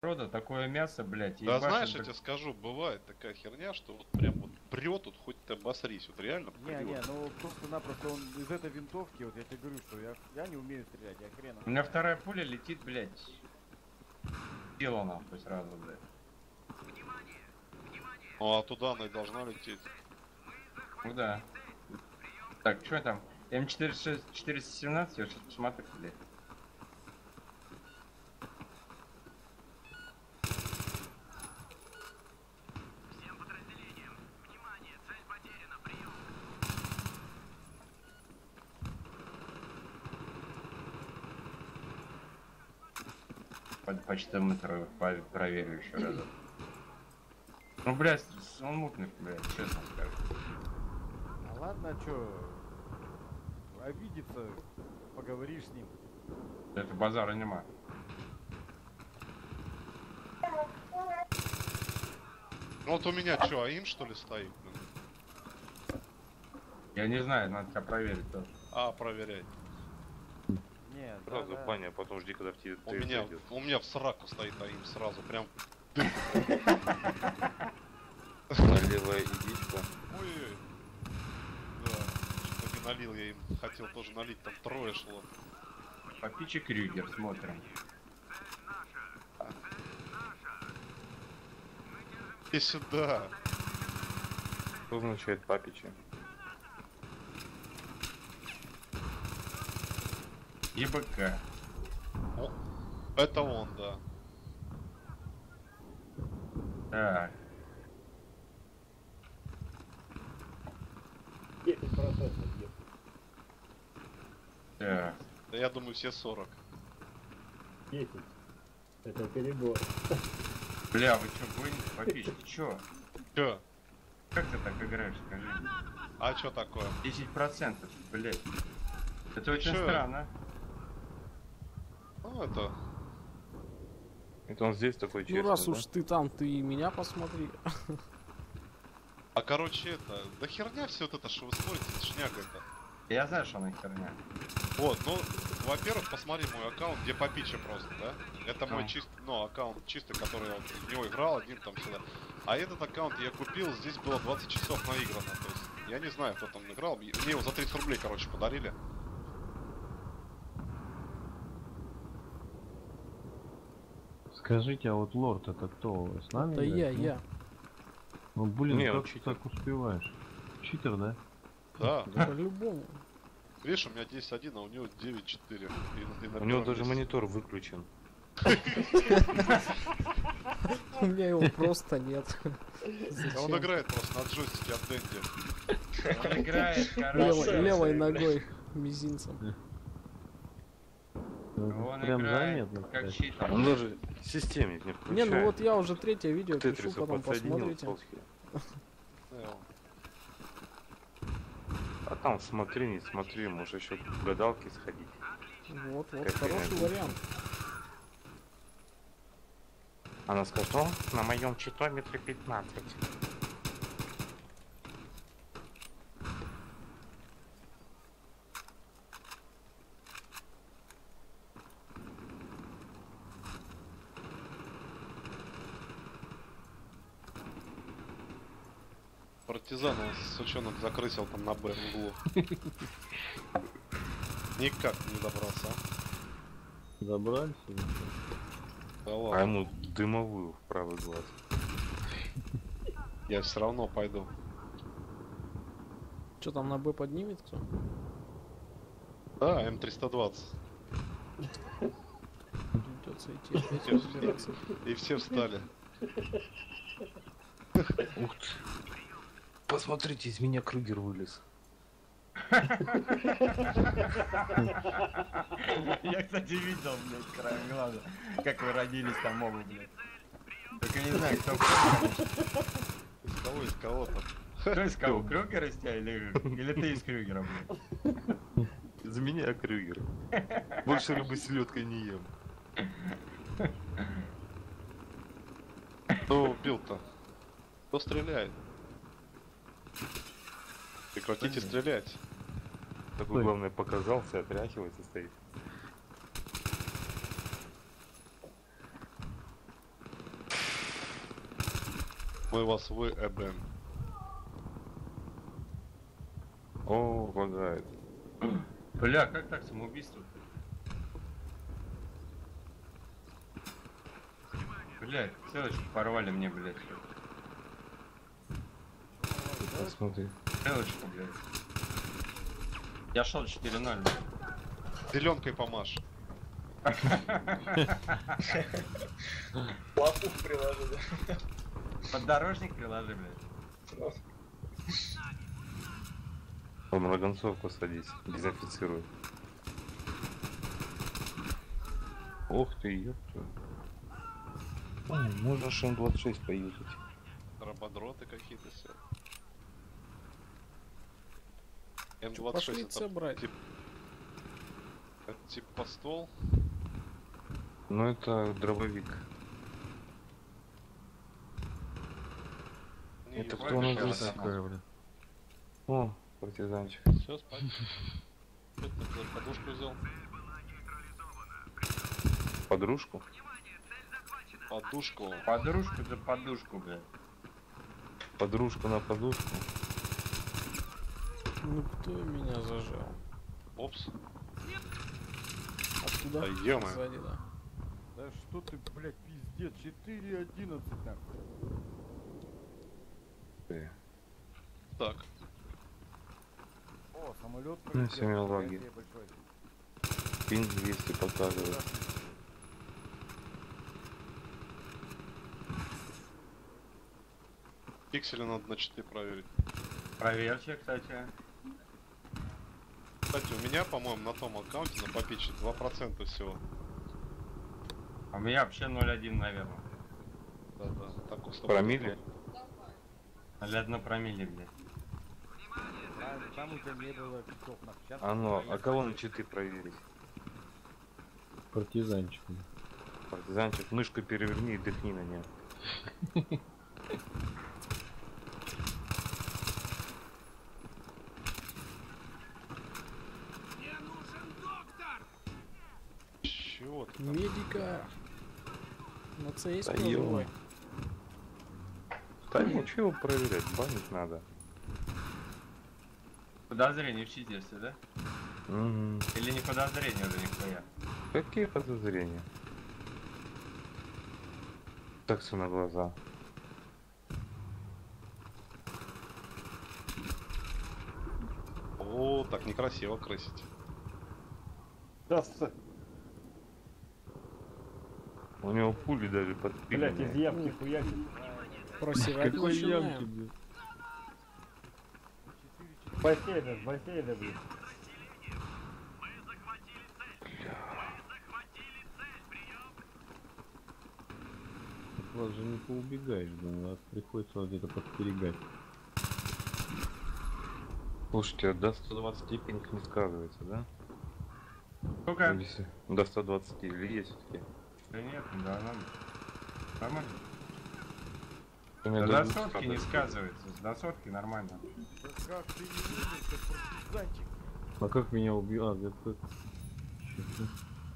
Рода такое мясо, блядь, Да ебашит, знаешь, я тебе скажу, бывает такая херня, что вот прям вот прет, тут хоть ты обосрись, вот реально прет. Не, ну просто-напросто он из этой винтовки, вот я тебе говорю, что я не умею стрелять, я хрена. У меня вторая пуля летит, блядь. Тело нахуй сразу, блядь. Ну а туда она и должна лететь. Ну да. Так, что там? М417, я сейчас посмотрю, блядь. По читометру проверю еще разок. Ну, блядь, он мутный, блядь, честно скажу. А ладно, чё, обидится, поговоришь с ним. Это базара нема. Ну вот у меня что, АИМ что ли стоит? Блин? Я не знаю, надо тебя проверить тоже. А, проверять. Нет, Сразу да. баня, а потом жди, когда в тебе У меня в сраку стоит АИМ сразу, прям. налевая идичка. Ой-ой-ой. Да, что не налил я им, хотел тоже налить, там трое шло. Попичи Крюгер, смотрим. Иди сюда. Что означает папичи? ЕБК. О, это он, да. Так. 10% есть. Так. Да я думаю все 40. 10. Это перебор. Бля, вы чё, гоните? Попич, ты чё? Чё? Как ты так играешь, скажи? А чё такое? 10%, блядь. Это очень Чё? странно. Ну это... Это он здесь такой честный, Ну раз да? уж ты там, ты и меня посмотри. А короче это... Да херня все вот это, что вы смотрите, шняга это. Я знаю, что она херня. Вот, ну, во-первых, посмотри мой аккаунт, где попича просто, да? Это мой чистый, ну, аккаунт чистый, который я вот в него играл, один там всегда. А этот аккаунт я купил, здесь было 20 часов наиграно, то есть, я не знаю, кто там играл, мне его за 30 рублей, короче, подарили. Скажите, а вот лорд это кто? С нами? Это я, играет, я. Ну блин, Не, он как ты читер. так успеваешь? Читер, да? Да, По-любому. видишь, у меня 10.1, а у него 9.4. У него даже монитор выключен. У меня его просто нет. Да он играет просто на джойстике от Дэнди. Он играет, короче. Левой ногой, мизинцем. Он Прям играет, заметно. как кстати. читер. Он даже системник не включает. Не, ну вот я уже третье видео К пишу, Тетрису потом подсоединил посмотрите. ползки. Да, А там смотри, не смотри, может еще к гадалке сходить. Вот, Как хороший я вариант. Она скажет, о, на моем читометре 15. партизан, он сучонок закрысил там на Б в углу. Никак не добрался, а? Забрались? Да А ладно, ему дымовую в правый глаз. я все равно пойду. Что там на Б поднимет кто? Да, М320. Придется идти опять разбираться. И все встали. Ух ты. Посмотрите, из меня Крюгер вылез. Я, кстати, видел, блядь, краем глаза, как вы родились там оба, блядь. Только не знаю, кто Из кого там? кто из кого, Крюгер из тебя или ты из Крюгера, блядь? Из меня Крюгер. Больше рыбы с селедкой не ем. Кто убил-то? Кто стреляет? Прекратите стрелять. Такой, главное, показался, отряхивается, стоит. Мы вас выебем. О, лагает. Бля, как так самоубийство? Блядь, целочку порвали мне, блядь. Посмотри. Целочку, блядь. Я шел 4-0, блядь. Зеленкой помашь. Лапу приложили. Поддорожник приложи, блядь. В марганцовку садись, дезинфицируй. Ух ты, ёпта. Ой, можно ШМ-26 поюзать. Рободроты какие-то все. Пошли М26 С это брать. типа стол. Ну это дробовик. Не, Это ебать, кто у нас сейчас. здесь такая, бля? О, партизанчик. Все, спать. Что ты за подушку взял? Подружку? Подушку. Подружку за подушку, блядь. Подружку на подушку. Ну кто меня зажал? Опс. Откуда? Да ё-моё. Сзади, да. Да что ты, блядь, пиздец, 4-11 нахуй. Ты. Так. О, самолет Ну, семья лаги. большой. Пинг 200 показывает. Пиксели надо на 4 проверить. Проверьте, кстати. Кстати, у меня, по-моему, на том аккаунте на попиче 2% всего. А у меня вообще 0,1, наверное. Да-да. Так уж Промилле? 0,1 промилле, блядь. Там у тебя не было часов нахуй. Сейчас А кого на читы проверить? Партизанчик. Партизанчик, мышку переверни и дыхни на нее. Чего ты там? Медика. На С есть Да прозовой. ё. Да ничего проверять, банить надо. Подозрение в читерстве, да? Мгм. Или не подозрение уже нихуя? Какие подозрения? Так все на глаза. О, так некрасиво крысить. У него пули даже Блять, из подпиленные. ямки хуякит. Просирать Какой начинаем. ямки, блядь? Бассейна, блин. От вас же не поубегаешь, блин, вас приходится вот где-то подстерегать. Слушайте, до 120 пинг не сказывается, да? Сколько? Если до 120 или есть все-таки? Да нет, да, нормально. У меня Да до до 200 сотки не доходит. сказывается, до сотки нормально. Да как ты не видишь, как партизанчик. А как меня убил? А, как? Чё-то.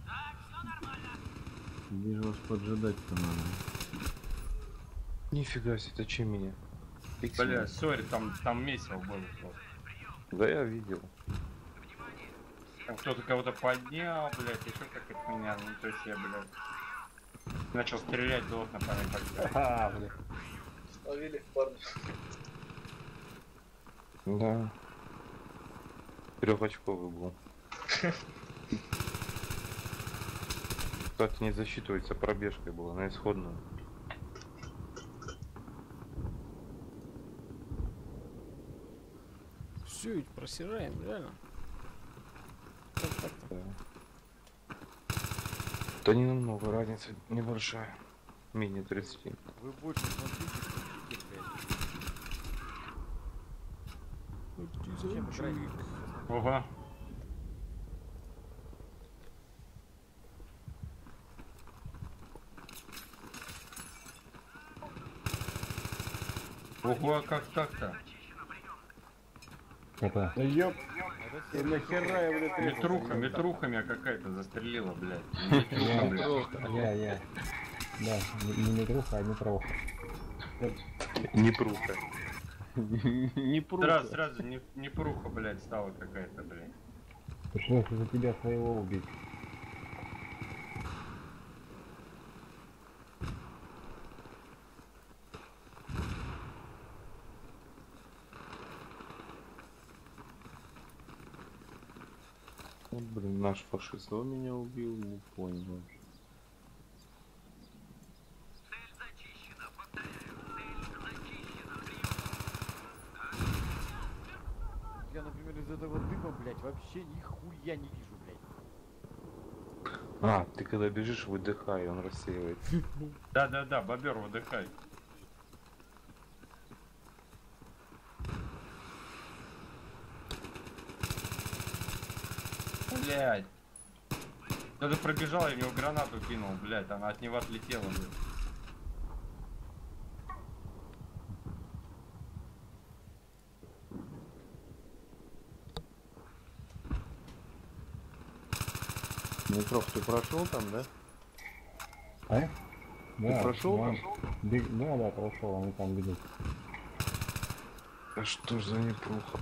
Вижу, вас поджидать-то надо. Нифига себе, зачем меня? Бля, сори, там месиво было просто. Да я видел. Там кто-то кого-то поднял, блядь, еще как от меня, ну то есть я, блядь, начал стрелять, долг на память почти. А, блин. Словили парня. Да. Трехочковый был. Кстати, не засчитывается, пробежкой было на исходную. Все, ведь просираем, реально. Как так-то? Да. Да не намного, разница небольшая. Менее 30. Вы больше смотрите, кричите, блядь. Зачем Партизанчик. играть? Ого. Ого, а как так-то? Это. Да ёп. И нахера я, блядь, Метруха, метруха меня какая-то застрелила, блядь. Метруха, блядь. Я. Да, не метруха, а метроха. Не пруха. Не Сразу, просто. сразу, не пруха, блядь, стала какая-то, блядь. Пришлось за тебя своего убить. Вот, блин, наш фашист. Кто меня убил, не понял вообще. Я, например, из этого дыма, блядь, вообще нихуя не вижу, блядь. А, ты когда бежишь, выдыхай, он рассеивается. Да-да-да, бобер, выдыхай. Блядь. Кто-то пробежал, я в него гранату кинул, блядь, она от него отлетела, блядь. Метров, ты прошел там, да? А? Да, прошел да, там? Да, прошел, они там ведут. А что ж за непруха?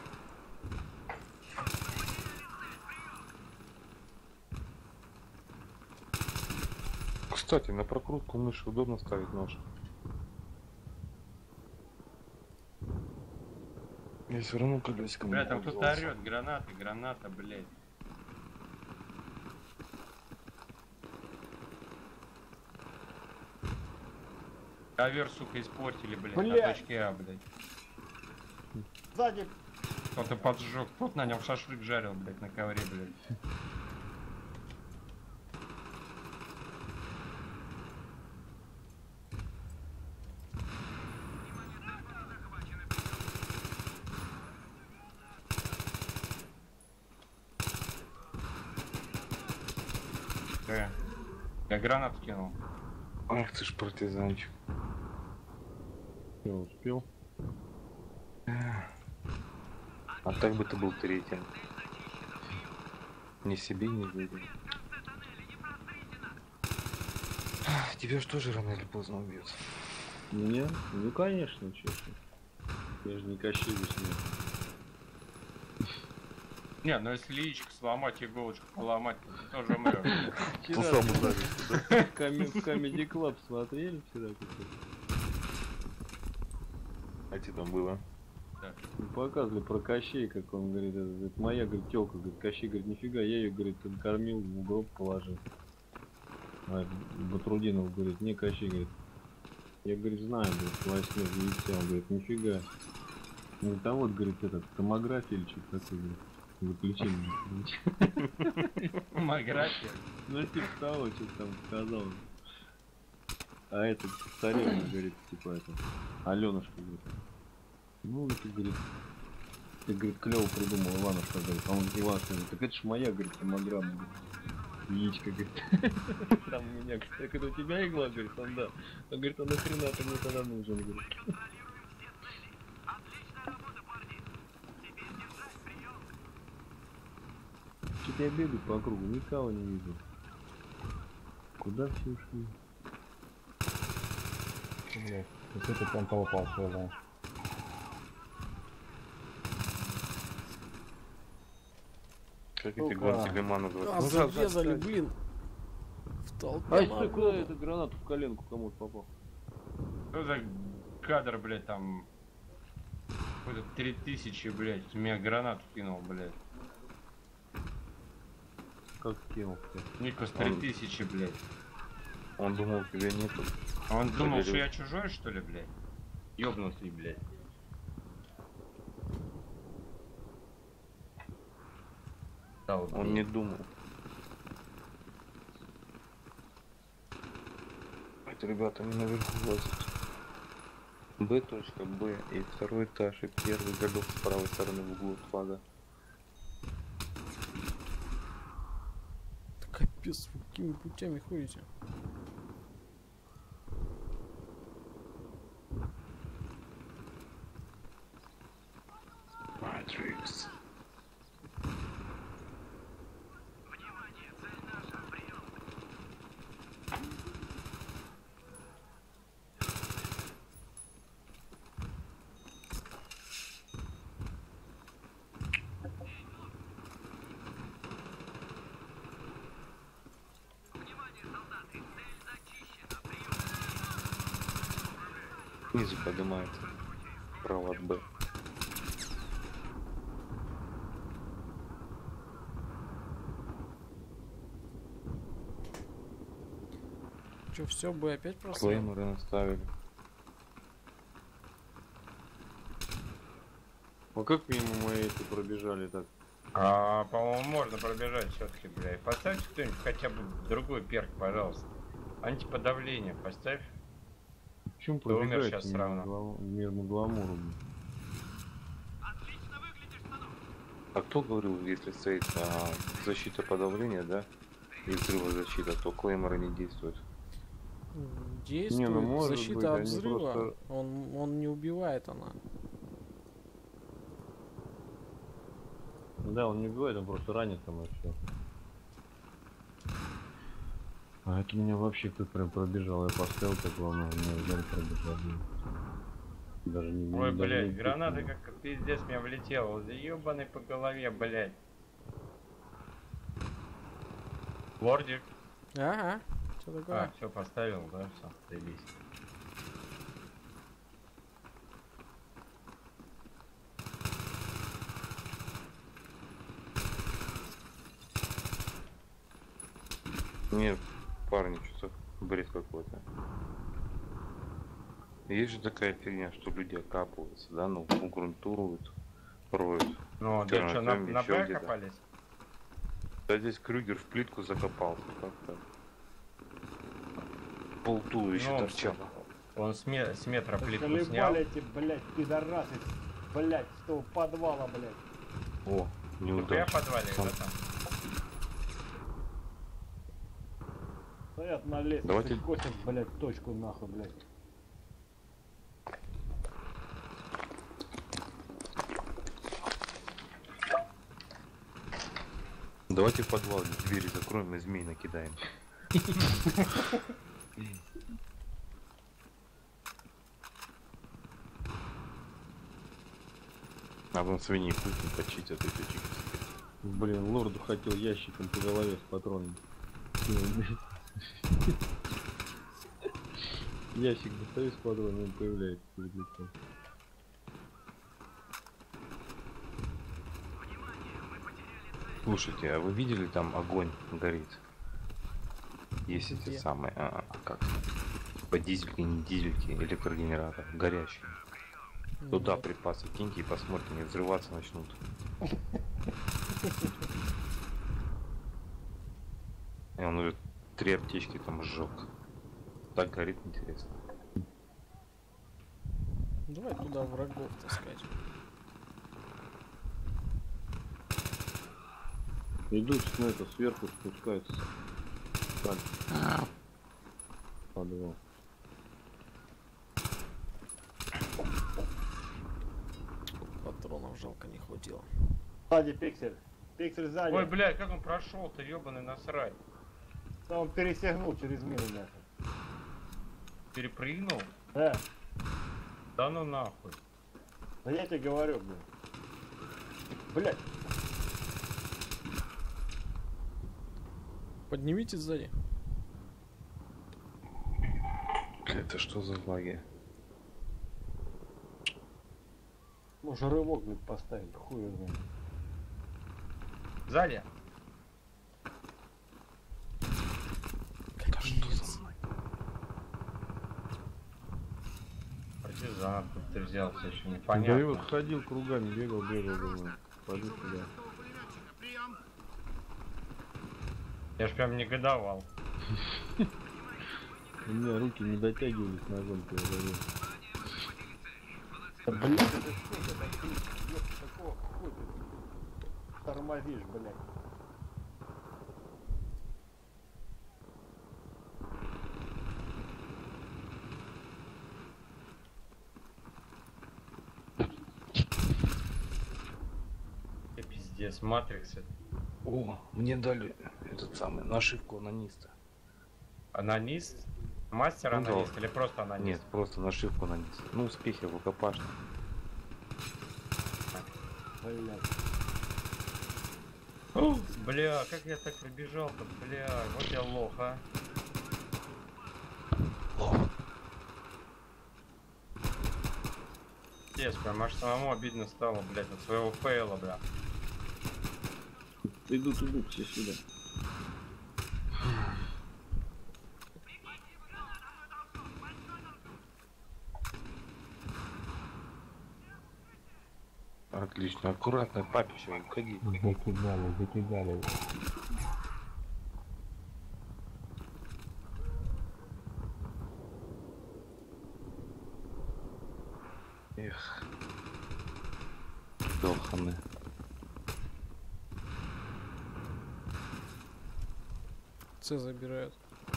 Кстати, на прокрутку мыши удобно ставить нож. Я все равно колесиком. Бля, там кто-то орет, гранаты, граната, блядь. Ковер, сука, испортили, блядь, на Блядь. точке А, блядь. Сзади! Кто-то поджег, кто-то на нем шашлык жарил, блядь, на ковре, блядь. Я гранату кинул. Ах ты ж партизанчик. Я успел. А так бы ты был третьим. Ни себе, ни людям. Тебя ж тоже рано или поздно убьют. Меня? Ну конечно, честно. Я же не Кощей здесь нет. Не, ну если яичко сломать, иголочку поломать, то ты тоже умрешь. Вчера сам ударился, в Comedy Club смотрели вчера какой-то? А тебе там было? Ну, показывали про Кощей, как он говорит, это моя, говорит, тёлка, говорит, Кощей, говорит, нифига, я ее, говорит, кормил, в гроб положил. А Батрудинов говорит, не, Кощей, говорит, я, говорит, знаю, говорит, твоя смерть яйца, он говорит, нифига. Ну, там вот, говорит, этот, томография или что-то такое, говорит, выключение. Томография. Ну, типа того, что там сказал. А этот царевна, говорит, типа это, Аленушка, говорит. Ну, это, говорит, ты, говорит, клево придумал, Иванушка, говорит. А он, Иванушка, говорит, так это ж моя, говорит, томограмма, говорит. Яичко, говорит. Там у меня, так это у тебя игла, говорит, он да. Он говорит, а нахрена ты мне тогда нужен, говорит. Что-то я бегаю по кругу, никого не вижу. Куда все ушли? Блядь, вот это там толпа целая. Как эти гонки Лима называются? А, Ну, да, зарезали, да, блин. В толпе А что, народу. куда эту гранату в коленку кому-то попал? Что за кадр, блядь, там... Какой-то 3000, блядь, в меня гранату кинул, блядь. Как кинул ты? Никос 3000, блядь. Он думал, тебя нету. А он думал, Проверил. что я чужой, что ли, блядь? Ёбнутый, блядь. Да, вот, Он не думал. Это ребята, они наверху лазят. Б.Б и второй этаж, и первый годов с правой стороны в углу от флага. Да капец, вы какими путями ходите? Матрикс. Снизу поднимается. Справа от Б. Че, все, бы опять просто... Клеймеры наставили. А как мимо мои эти пробежали так? По-моему, можно пробежать все-таки, блядь. Поставьте кто-нибудь хотя бы другой перк, пожалуйста. Антиподавление поставь. Почему Ты умер пробегаете сейчас равно. мирно гламуру? А кто говорил, если стоит защита подавления, да? И взрывозащита, то клеймеры не действуют? Действует. Не, ну, может Защита быть, от они взрыва. просто- Он не убивает она. Да, он не убивает, он просто ранит там и все. А это меня вообще кто прям пробежал, я поставил так главное, меня взяли пробежал. Даже не Ой, даже блядь, не граната пикнул. как пиздец меня влетела. Заебаный по голове, блядь. Лордик. Ага. Что такое? Все поставил, да, все, заебись. Не, парни, что-то бред какой-то. Есть же такая фигня, что люди окапываются, да, ну, грунтуруют, роют. Ну, да Вчера что, на на фильме Б ещё где-то. копались? Да здесь Крюгер в плитку закопался, как так? Полту еще Ну, торчал. Он с метра плитку Заколебали снял. эти, блядь, пидорасы, блядь, с того подвала, блядь. О, В Б неудачно. подвале, Сам- да, там? Стоят на лестнице, Давайте- косят, блядь, точку нахуй, блядь. Давайте в подвал двери закроем и змей накидаем. А вон свиньи пусть не почистят эти чики. Блин, лорду хотел ящиком по голове с патроном. Ящик достаю с патроном, он появляется перед лицом. Слушайте, а вы видели, там огонь горит? Есть эти Где? самые, как? По дизельке, не дизельке, электрогенератор, горящий. Туда Нет. припасы киньте и посмотрите, не взрываться начнут. И он уже 3 аптечки там сжег. Так горит, интересно. Давай туда врагов таскать. Идут с это сверху спускаются. Подвал. Патронов жалко не хватило. Сзади пиксель. Пиксель сзади. Ой, блядь, как он прошел-то, ебаный насрать. Да он пересягнул через мину нахуй. Перепрыгнул? Да. Да ну нахуй. Да я тебе говорю, блядь. Блядь. Поднимите сзади. Это что за лаги? Может рывок, блядь, поставить, хуй его знает. Сзади. Партизан, откуда ты взялся, еще непонятно. Да и вот ходил кругами, бегал, думаю. Пойду сюда. Я ж прям негодовал. У меня руки не дотягивались ножом, ты говорил. Да, блядь, это что за такие? Ёпта, какого хуя ты тормозишь, блядь? Ты пиздец, Матрикс это. О, мне дали этот самый нашивку анониста. Анонист? Мастер Ну да. анонист или просто анонист? Нет, просто нашивку анониста. Ну, успехи в рукопашном. Блядь. Бля, как я так пробежал-то, бля, вот я лох, а. пиздец, прям аж самому обидно стало, блядь, от своего фейла, бля. Идут, все сюда. Отлично, аккуратно, папище, уходи. Закидали. Эх. Долханы. С забирают.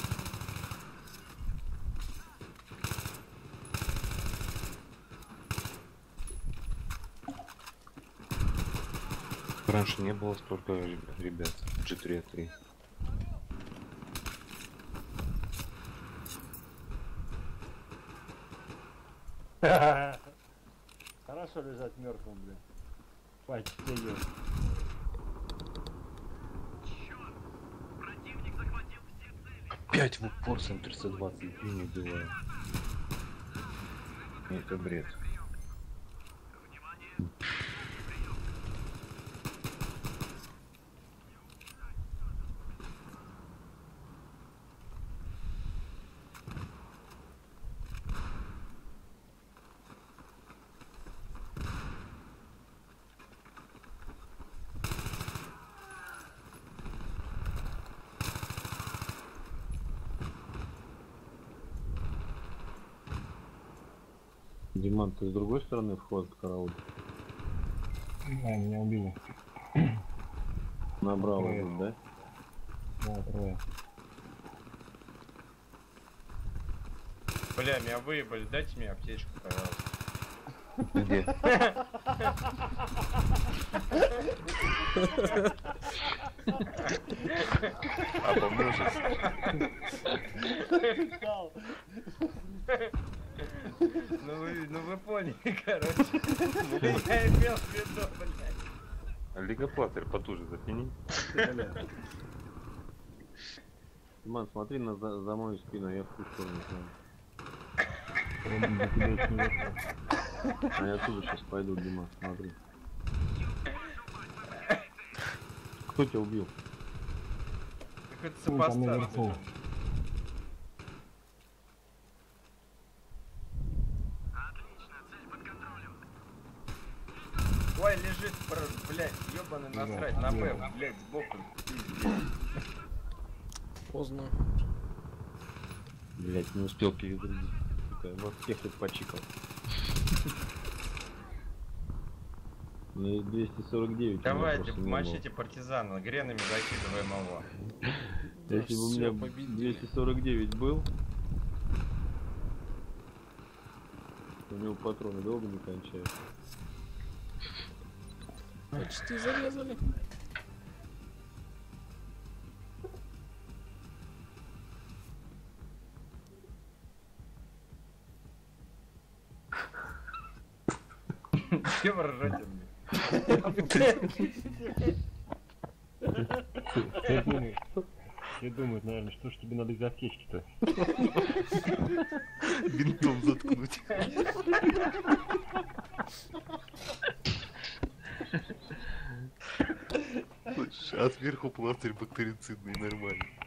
Раньше не было столько ребят в G3 3. Хорошо лежать мертвым, блядь. Почти ее. Опять в упор с М320 не делаю. Это бред. Диман, ты с другой стороны вход в караул? Да, меня убили. Набрал Трое. идут, да? Да, трое. Бля, меня выебали, дайте мне аптечку, пожалуйста. Где? А поможешь? Ну вы поняли, короче. Я имел в виду, блядь. Лигоплатер потуже затяни. Диман, смотри за мою спину, я в ту сторону смотрю. За тебя еще не вернул. А я оттуда сейчас пойду, Диман, смотри. Кто тебя убил? Какой-то Там сопостав. наверху. Ой, лежит, блядь, ёбаный насрать, на Б, блядь, сбоку. Поздно. Блять, не успел перезарядить. Вот всех тут почикал. Ну и 249. Давайте, мочите партизана, гренами закидываем его. Если бы у меня Всё, победили. 249 был, у него патроны долго не кончаются. Почти зарезали. Че вы ржете, Все думают, наверное, что ж тебе надо из аптечки-то? Бинтом заткнуть. А сверху пластырь бактерицидный, нормально.